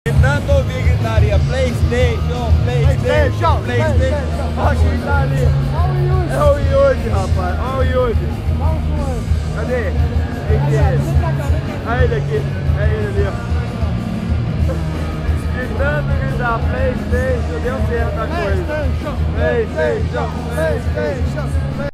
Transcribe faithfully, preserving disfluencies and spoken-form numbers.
Tanto ouvir gritaria, Playstation, Playstation, Playstation. Olha quem tá ali. É o Yuji, rapaz. Olha o Yuji. Cadê? Quem que é ele? Olha ele aqui. É ele ali, ó. Gritando, gritar, Playstation. Deu certo a coisa. Playstation, Playstation, Playstation.